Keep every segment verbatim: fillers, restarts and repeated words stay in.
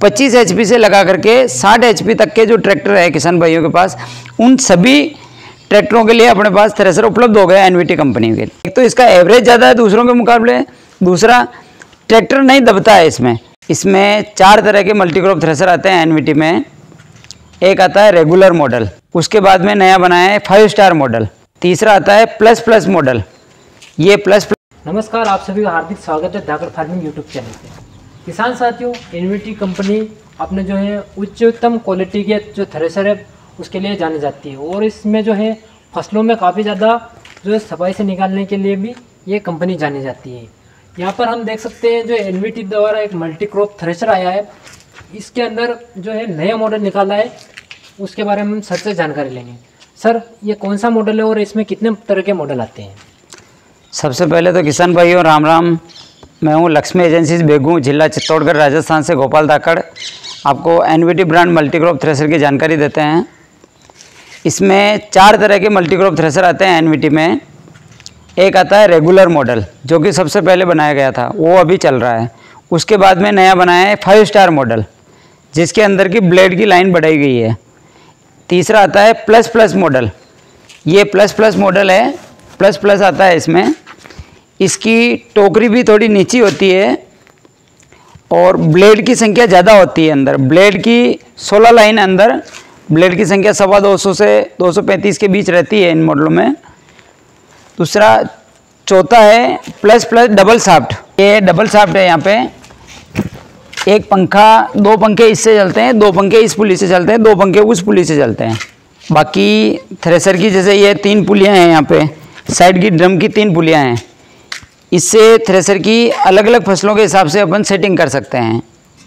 पच्चीस एचपी से लगा करके साठ एचपी तक के जो ट्रैक्टर है किसान भाइयों के पास, उन सभी ट्रैक्टरों के लिए अपने पास थ्रेसर उपलब्ध हो गया एनवीटी कंपनी के। एक तो इसका एवरेज ज़्यादा है दूसरों के मुकाबले, दूसरा ट्रैक्टर नहीं दबता है इसमें। इसमें चार तरह के मल्टीक्रॉप थ्रेसर आते हैं एनवीटी में। एक आता है रेगुलर मॉडल, उसके बाद में नया बनाया है फाइव स्टार मॉडल, तीसरा आता है प्लस प्लस मॉडल। ये प्लस प्लस। नमस्कार, आप सभी का हार्दिक स्वागत है धाकड़ फार्मिंग यूट्यूब चैनल पे। किसान साथियों, एनवीटी कंपनी अपने जो है उच्चतम क्वालिटी के जो थ्रेसर है उसके लिए जानी जाती है, और इसमें जो है फसलों में काफ़ी ज़्यादा जो है सफाई से निकालने के लिए भी ये कंपनी जानी जाती है। यहाँ पर हम देख सकते हैं जो एनवीटी द्वारा एक मल्टी क्रॉप थ्रेसर आया है, इसके अंदर जो है नया मॉडल निकाला है, उसके बारे में हम सर से जानकारी लेंगे। सर, ये कौन सा मॉडल है और इसमें कितने तरह के मॉडल आते हैं? सबसे पहले तो किसान भाइयों राम राम। मैं हूँ लक्ष्मी एजेंसीज बेगू, जिला चित्तौड़गढ़, राजस्थान से गोपाल धाकड़। आपको एनवीटी ब्रांड मल्टीक्रॉप थ्रेसर की जानकारी देते हैं। इसमें चार तरह के मल्टीक्रॉप थ्रेसर आते हैं एनवीटी में। एक आता है रेगुलर मॉडल, जो कि सबसे पहले बनाया गया था, वो अभी चल रहा है। उसके बाद में नया बनाया है फाइव स्टार मॉडल, जिसके अंदर की ब्लेड की लाइन बढ़ाई गई है। तीसरा आता है प्लस प्लस मॉडल। ये प्लस प्लस मॉडल है, प्लस प्लस आता है इसमें। इसकी टोकरी भी थोड़ी नीची होती है और ब्लेड की संख्या ज़्यादा होती है। अंदर ब्लेड की सोलह लाइन, अंदर ब्लेड की संख्या सवा दो सौ से दो सौ पैंतीस के बीच रहती है इन मॉडलों में। दूसरा चौथा है प्लस प्लस डबल शाफ्ट। ये डबल शाफ्ट है। यहाँ पे एक पंखा, दो पंखे इससे चलते हैं, दो पंखे इस पुली से चलते हैं, दो पंखे उस पुली से चलते हैं। बाकी थ्रेसर की जैसे ये तीन पुलियाँ हैं, यहाँ पे साइड की ड्रम की तीन पुलियाँ हैं। इससे थ्रेसर की अलग अलग फसलों के हिसाब से अपन सेटिंग कर सकते हैं।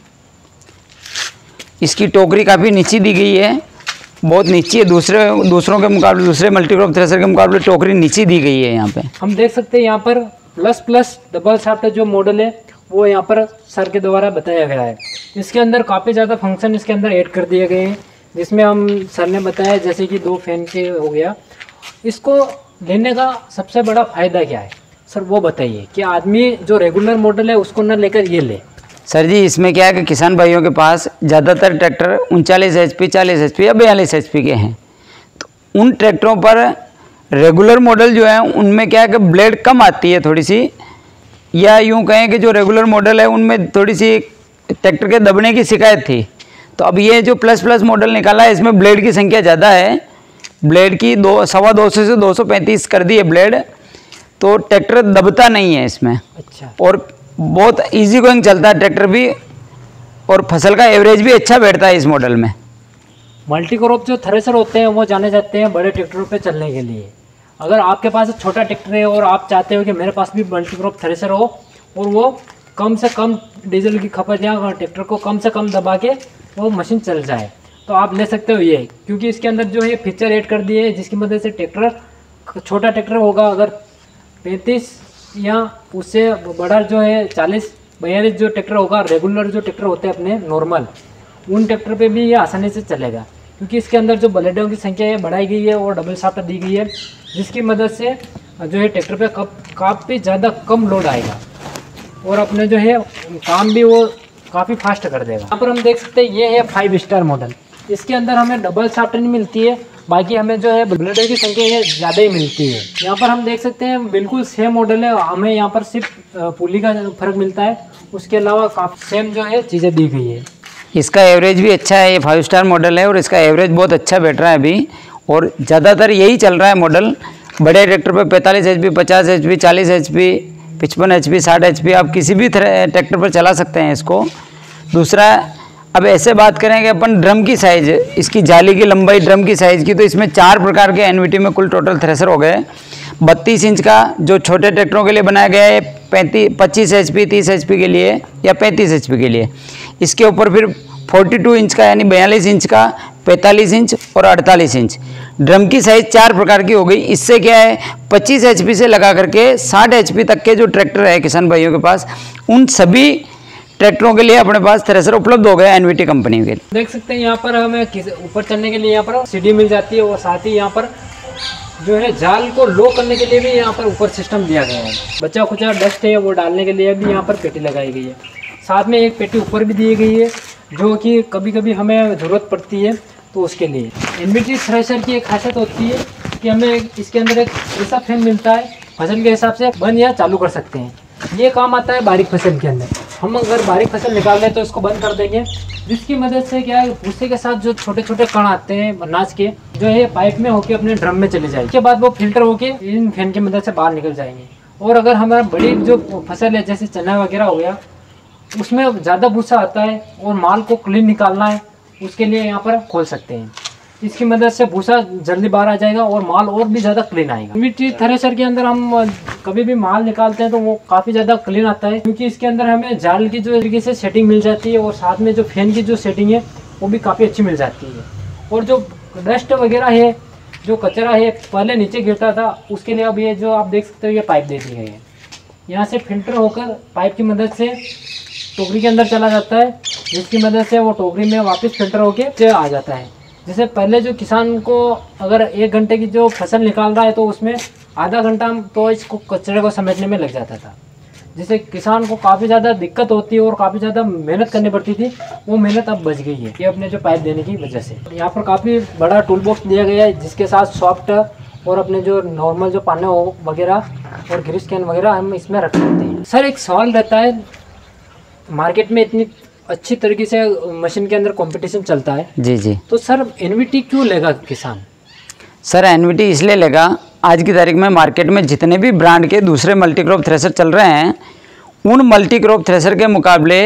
इसकी टोकरी काफ़ी नीची दी गई है, बहुत नीची है। दूसरे दूसरों के मुकाबले, दूसरे मल्टीक्रॉप थ्रेसर के मुकाबले टोकरी नीची दी गई है। यहाँ पे हम देख सकते हैं यहाँ पर प्लस प्लस डबल शाफ्ट जो मॉडल है वो यहाँ पर सर के द्वारा बताया गया है। इसके अंदर काफ़ी ज़्यादा फंक्शन इसके अंदर ऐड कर दिए गए हैं, जिसमें हम सर ने बताया जैसे कि दो फैन के हो गया। इसको लेने का सबसे बड़ा फ़ायदा क्या है सर, वो बताइए कि आदमी जो रेगुलर मॉडल है उसको न लेकर ये ले। सर जी, इसमें क्या है कि किसान भाइयों के पास ज़्यादातर ट्रैक्टर उनचालीस एच पी, चालीस एच पी या बयालीस एच पी के हैं। तो उन ट्रैक्टरों पर रेगुलर मॉडल जो है उनमें क्या है कि ब्लेड कम आती है थोड़ी सी, या यूँ कहें कि जो रेगुलर मॉडल है उनमें थोड़ी सी ट्रैक्टर के दबने की शिकायत थी। तो अब ये जो प्लस प्लस मॉडल निकाला है, इसमें ब्लेड की संख्या ज़्यादा है। ब्लेड की दो सवा दो सौ से दो सौ पैंतीस कर दी है ब्लेड, तो ट्रैक्टर दबता नहीं है इसमें। अच्छा। और बहुत इजी गोइंग चलता है ट्रैक्टर भी, और फसल का एवरेज भी अच्छा बैठता है इस मॉडल में। मल्टी क्रॉप जो थ्रेसर होते हैं वो जाने जाते हैं बड़े ट्रैक्टरों पे चलने के लिए। अगर आपके पास एक छोटा ट्रैक्टर है और आप चाहते हो कि मेरे पास भी मल्टी क्रॉप थ्रेसर हो और वो कम से कम डीजल की खपत या ट्रैक्टर को कम से कम दबा के वो मशीन चल जाए, तो आप ले सकते हो ये, क्योंकि इसके अंदर जो है फीचर ऐड कर दिए हैं जिसकी मदद से ट्रैक्टर, छोटा ट्रैक्टर होगा अगर पैंतीस या उससे बड़ा जो है चालीस बयालीस जो ट्रैक्टर होगा, रेगुलर जो ट्रैक्टर होते हैं अपने नॉर्मल, उन ट्रैक्टर पे भी ये आसानी से चलेगा, क्योंकि इसके अंदर जो ब्लेडों की संख्या है बढ़ाई गई है और डबल शाफ्ट दी गई है, जिसकी मदद से जो है ट्रैक्टर पे काफ़ी ज़्यादा कम लोड आएगा और अपने जो है काम भी वो काफ़ी फास्ट कर देगा। यहाँ पर हम देख सकते हैं ये है फाइव स्टार मॉडल। इसके अंदर हमें डबल शाफ्ट नहीं मिलती है, बाकी हमें जो है ब्लेडों की संख्या ये ज़्यादा ही मिलती है। यहाँ पर हम देख सकते हैं बिल्कुल सेम मॉडल है, हमें यहाँ पर सिर्फ पुली का फर्क मिलता है, उसके अलावा काफ़ी सेम जो है चीज़ें दी गई है। इसका एवरेज भी अच्छा है, ये फाइव स्टार मॉडल है और इसका एवरेज बहुत अच्छा बैठ रहा है अभी, और ज़्यादातर यही चल रहा है मॉडल। बड़े ट्रैक्टर पे पैंतालीस एच पी, पचास एच पी, चालीस एच पी, पचपन एच पी, साठ एच पी, आप किसी भी ट्रैक्टर पर चला सकते हैं इसको। दूसरा, अब ऐसे बात करें कि अपन ड्रम की साइज़, इसकी जाली की लंबाई, ड्रम की साइज़ की, तो इसमें चार प्रकार के एनवीटी में कुल टोटल थ्रेसर हो गए। बत्तीस इंच का जो छोटे ट्रैक्टरों के लिए बनाया गया है, पैंतीस पच्चीस एच पी, तीस एच पी के लिए या पैंतीस एच पी के लिए। इसके ऊपर फिर बयालीस इंच का यानी बयालीस इंच का, पैंतालीस इंच और अड़तालीस इंच। ड्रम की साइज़ चार प्रकार की हो गई। इससे क्या है, पच्चीस एच पी से लगा करके साठ एच पी तक के जो ट्रैक्टर है किसान भाइयों के पास, उन सभी ट्रैक्टरों के लिए अपने पास थ्रेसर उपलब्ध हो गया एनवीटी कंपनी के। देख सकते हैं यहाँ पर हमें ऊपर चढ़ने के लिए यहाँ पर सीढ़ी मिल जाती है, और साथ ही यहाँ पर जो है जाल को लो करने के लिए भी यहाँ पर ऊपर सिस्टम दिया गया है। बचा खुचा डस्ट है वो डालने के लिए भी यहाँ पर पेटी लगाई गई है। साथ में एक पेटी ऊपर भी दी गई है जो कि कभी कभी हमें ज़रूरत पड़ती है, तो उसके लिए एनवीटी थ्रेशर की एक खासियत होती है कि हमें इसके अंदर एक ऐसा फैन मिलता है, फसल के हिसाब से बंद या चालू कर सकते हैं। ये काम आता है बारीक फसल के अंदर। हम अगर बारीक फसल निकाल रहे हैं तो इसको बंद कर देंगे, जिसकी मदद से क्या है, भूसे के साथ जो छोटे छोटे कण आते हैं अनाज के, जो है पाइप में होके अपने ड्रम में चले जाएंगे। उसके बाद वो फिल्टर होके इन फैन की मदद से बाहर निकल जाएंगे। और अगर हमारा बड़ी जो फसल है जैसे चना वगैरह हो गया, उसमें ज़्यादा भूसा आता है और माल को क्लीन निकालना है, उसके लिए यहाँ पर खोल सकते हैं। इसकी मदद से भूसा जल्दी बाहर आ जाएगा और माल और भी ज़्यादा क्लीन आएगा। मिट्टी थ्रेशर के अंदर हम कभी भी माल निकालते हैं तो वो काफ़ी ज़्यादा क्लीन आता है, क्योंकि इसके अंदर हमें जाल की जो तरीके से सेटिंग मिल जाती है और साथ में जो फैन की जो सेटिंग है वो भी काफ़ी अच्छी मिल जाती है। और जो डस्ट वगैरह है, जो कचरा है पहले नीचे गिरता था, उसके लिए अब ये जो आप देख सकते हो ये पाइप दे दी गई है, यहाँ से फिल्टर होकर पाइप की मदद से टोकरी के अंदर चला जाता है, जिसकी मदद से वो टोकरी में वापस फिल्टर होके आ जाता है। जैसे पहले जो किसान को अगर एक घंटे की जो फसल निकाल रहा है तो उसमें आधा घंटा तो इसको कचरे को समेटने में लग जाता था, जिससे किसान को काफ़ी ज़्यादा दिक्कत होती है और काफ़ी ज़्यादा मेहनत करनी पड़ती थी। वो मेहनत अब बच गई है ये अपने जो पाइप देने की वजह से। यहाँ पर काफ़ी बड़ा टूल बॉक्स दिया गया है, जिसके साथ सॉफ्ट और अपने जो नॉर्मल जो पाने वगैरह और ग्रीस कैन वगैरह हम इसमें रख सकते हैं। सर एक सवाल रहता है, मार्केट में इतनी अच्छी तरीके से मशीन के अंदर कंपटीशन चलता है, जी जी, तो सर एनवीटी क्यों लेगा किसान? सर एनवीटी इसलिए लेगा, आज की तारीख में मार्केट में जितने भी ब्रांड के दूसरे मल्टीक्रॉप थ्रेशर चल रहे हैं, उन मल्टीक्रॉप थ्रेशर के मुकाबले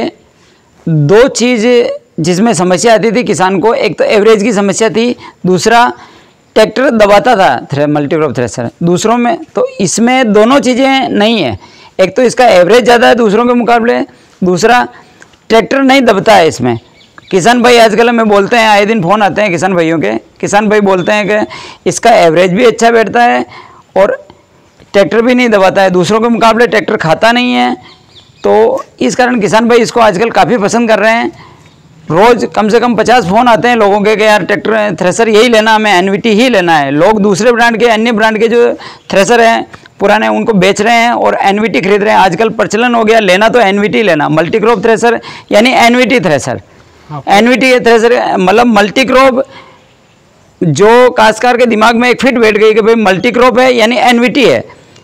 दो चीज़ जिसमें समस्या आती थी किसान को, एक तो एवरेज की समस्या थी, दूसरा ट्रैक्टर दबाता था थ्रे मल्टीक्रॉप थ्रेशर दूसरों में। तो इसमें दोनों चीज़ें नहीं है, एक तो इसका एवरेज ज़्यादा है दूसरों के मुकाबले, दूसरा ट्रैक्टर नहीं दबता है इसमें। किसान भाई आजकल हमें बोलते हैं, आए दिन फ़ोन आते हैं किसान भाइयों के, किसान भाई बोलते हैं कि इसका एवरेज भी अच्छा बैठता है और ट्रैक्टर भी नहीं दबाता है, दूसरों के मुकाबले ट्रैक्टर खाता नहीं है। तो इस कारण किसान भाई इसको आजकल काफ़ी पसंद कर रहे हैं। रोज़ कम से कम पचास फ़ोन आते हैं लोगों के कि यार ट्रैक्टर थ्रेशर यही लेना, हमें एनवीटी ही लेना है। लोग दूसरे ब्रांड के, अन्य ब्रांड के जो थ्रेशर हैं पुराने, उनको बेच रहे हैं और एनवीटी खरीद रहे हैं। आजकल प्रचलन हो गया लेना तो एनवीटी लेना, मल्टीक्रॉप थ्रेशर यानी एनवीटी थ्रेशर। एनवीटी थ्रेशर मतलब मल्टीक्रॉप, जो काश्तकार के दिमाग में एक फिट बैठ गई कि भाई मल्टीक्रॉप है यानी एनवीटी है।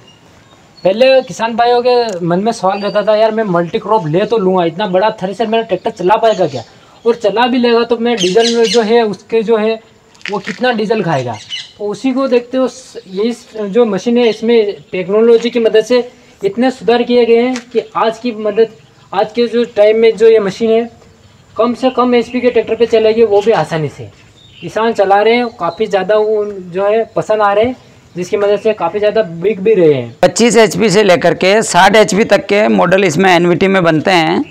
पहले किसान भाइयों के मन में सवाल रहता था, यार मैं मल्टीक्रॉप ले तो लूँगा, इतना बड़ा थ्रेशर मेरा ट्रैक्टर चला पाएगा क्या, और चला भी लेगा तो मैं डीजल जो है उसके जो है वो कितना डीजल खाएगा। तो उसी को देखते हो ये जो मशीन है, इसमें टेक्नोलॉजी की मदद से इतने सुधार किए गए हैं कि आज की मदद आज के जो टाइम में जो ये मशीन है कम से कम एचपी के ट्रैक्टर पे चलेगी, वो भी आसानी से किसान चला रहे हैं, काफ़ी ज़्यादा वो जो है पसंद आ रहे हैं, जिसकी मदद से काफ़ी ज़्यादा बिक भी रहे हैं। पच्चीस एचपी से लेकर के साठ एचपी तक के मॉडल इसमें एनवीटी में बनते हैं।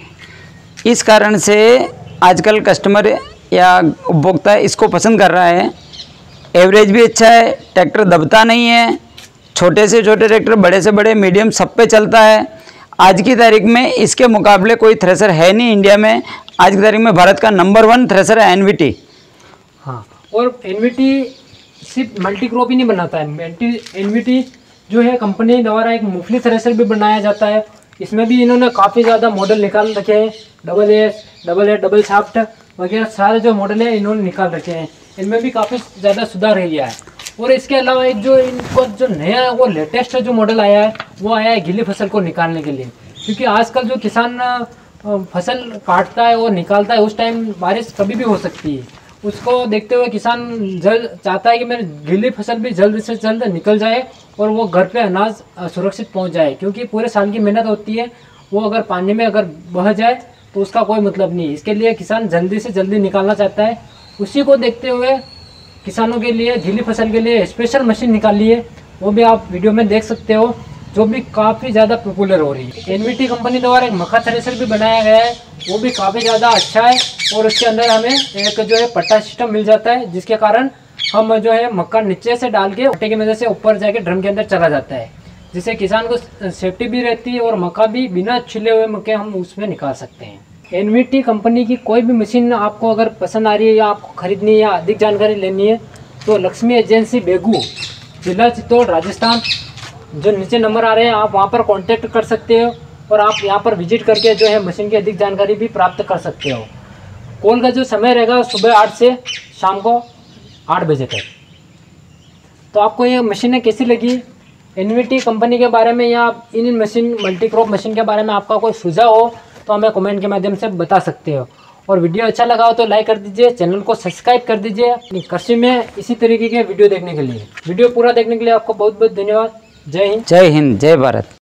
इस कारण से आजकल कस्टमर या उपभोक्ता इसको पसंद कर रहा है। एवरेज भी अच्छा है, ट्रैक्टर दबता नहीं है, छोटे से छोटे ट्रैक्टर, बड़े से बड़े, मीडियम सब पे चलता है। आज की तारीख में इसके मुकाबले कोई थ्रेशर है नहीं इंडिया में। आज की तारीख में भारत का नंबर वन थ्रेशर है एनवीटी। हाँ, और एनवीटी सिर्फ मल्टीक्रॉप ही नहीं बनाता है, एनवीटी जो है कंपनी द्वारा एक मूंगफली थ्रेशर भी बनाया जाता है। इसमें भी इन्होंने काफ़ी ज़्यादा मॉडल निकाल रखे हैं, double S, double A, double shaft वगैरह सारे जो मॉडल है इन्होंने निकाल रखे हैं। इनमें भी काफ़ी ज़्यादा सुधार किया है। और इसके अलावा एक जो इनको जो नया वो लेटेस्ट जो मॉडल आया है वो आया है गीली फसल को निकालने के लिए, क्योंकि आजकल जो किसान फसल काटता है और निकालता है उस टाइम बारिश कभी भी हो सकती है। उसको देखते हुए किसान जल्द चाहता है कि मेरी गीली फसल भी जल्द से जल्द निकल जाए और वो घर पे अनाज सुरक्षित पहुंच जाए, क्योंकि पूरे साल की मेहनत होती है, वो अगर पानी में अगर बह जाए तो उसका कोई मतलब नहीं। इसके लिए किसान जल्दी से जल्दी निकालना चाहता है। उसी को देखते हुए किसानों के लिए गीली फसल के लिए स्पेशल मशीन निकाली है, वो भी आप वीडियो में देख सकते हो, जो भी काफ़ी ज़्यादा पॉपुलर हो रही है। एनवीटी कंपनी द्वारा एक मक्का थ्रेशर भी बनाया गया है, वो भी काफ़ी ज़्यादा अच्छा है। और उसके अंदर हमें एक जो है पट्टा सिस्टम मिल जाता है, जिसके कारण हम जो है मक्का नीचे से डाल के पट्टे की मदद से ऊपर जाके ड्रम के अंदर चला जाता है, जिससे किसान को सेफ्टी भी रहती है और मक्का भी बिना छिले हुए मक्के हम उसमें निकाल सकते हैं। एनवीटी कंपनी की कोई भी मशीन आपको अगर पसंद आ रही है या आपको खरीदनी है या अधिक जानकारी लेनी है तो लक्ष्मी एजेंसी बेगू, जिला चित्तौड़, राजस्थान, जो नीचे नंबर आ रहे हैं आप वहां पर कांटेक्ट कर सकते हो और आप यहां पर विजिट करके जो है मशीन की अधिक जानकारी भी प्राप्त कर सकते हो। कॉल का जो समय रहेगा सुबह आठ से शाम को आठ बजे तक। तो आपको ये मशीनें कैसी लगी, एनवीटी कंपनी के बारे में या इन मशीन मल्टीक्रॉप मशीन के बारे में आपका कोई सुझाव हो तो हमें कमेंट के माध्यम से बता सकते हो। और वीडियो अच्छा लगा हो तो लाइक कर दीजिए, चैनल को सब्सक्राइब कर दीजिए अपनी कृषि में इसी तरीके के वीडियो देखने के लिए। वीडियो पूरा देखने के लिए आपको बहुत बहुत धन्यवाद। जय हिंद। जय हिंद, जय भारत।